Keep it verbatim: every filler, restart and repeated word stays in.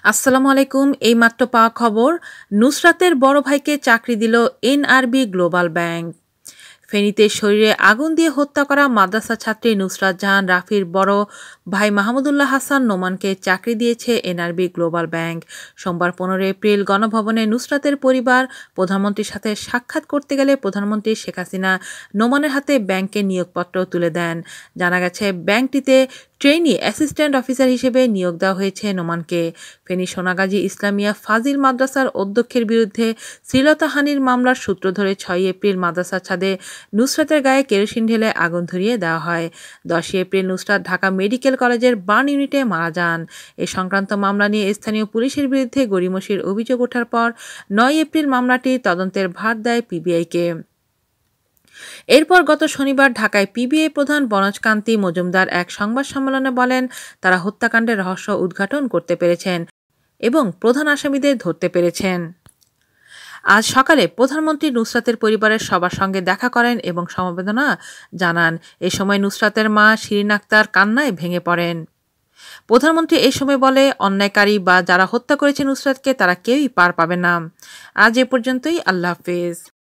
আসসালামু আলাইকুম। এইমাত্র পাওয়া খবর, নুসরাতের বড় ভাইকে চাকরি দিল এনআরবি গ্লোবাল ব্যাংক। ফেনীতে শরীরে আগুন দিয়ে হত্যা করা মাদ্রাসা ছাত্রী নুসরাত জাহান রাফির বড় ভাই মাহমুদুল্লাহ হাসান নোমানকে চাকরি দিয়েছে এনআরবি গ্লোবাল ব্যাংক। সোমবার পনেরো এপ্রিল গণভবনে নুসরাতের পরিবার প্রধানমন্ত্রীর সাথে সাক্ষাৎ করতে গেলে প্রধানমন্ত্রী শেখ হাসিনা নোমানের হাতে ব্যাংকের নিয়োগপত্র তুলে দেন। জানা গেছে, ব্যাংকটিতে ট্রেনি অ্যাসিস্ট্যান্ট অফিসার হিসেবে নিয়োগ দেওয়া হয়েছে নোমানকে। ফেনী সোনাগাজী ইসলামিয়া ফাজিল মাদ্রাসার অধ্যক্ষের বিরুদ্ধে শ্লীলতাহানির মামলার সূত্র ধরে ছয় এপ্রিল মাদ্রাসার ছাদে নুসরাতের গায়ে কেরোসিন ঢেলে আগুন ধরিয়ে দেওয়া হয়। দশই এপ্রিল নুসরাত ঢাকা মেডিকেল কলেজের বার্ন ইউনিটে মারা যান। এ সংক্রান্ত মামলা নিয়ে স্থানীয় পুলিশের বিরুদ্ধে গড়িমসির অভিযোগ ওঠার পর নয় এপ্রিল মামলাটি তদন্তের ভার দেয় পিবিআইকে। এরপর গত শনিবার ঢাকায় পিবিআই প্রধান বনজ কান্তি মজুমদার এক সংবাদ সম্মেলনে বলেন, তারা হত্যাকাণ্ডের রহস্য উদ্ঘাটন করতে পেরেছেন এবং প্রধান আসামিদের ধরতে পেরেছেন। আজ সকালে প্রধানমন্ত্রী নুসরাতের পরিবারের সবার সঙ্গে দেখা করেন এবং সমবেদনা জানান। এ সময় নুসরাতের মা শিরিন আক্তার কান্নায় ভেঙে পড়েন। প্রধানমন্ত্রী এই সময় বলে, অন্যায়কারী বা যারা হত্যা করেছে নুসরাতকে তারা কেউই পার পাবে না। আজ এ পর্যন্তই। আল্লাহ হাফেজ।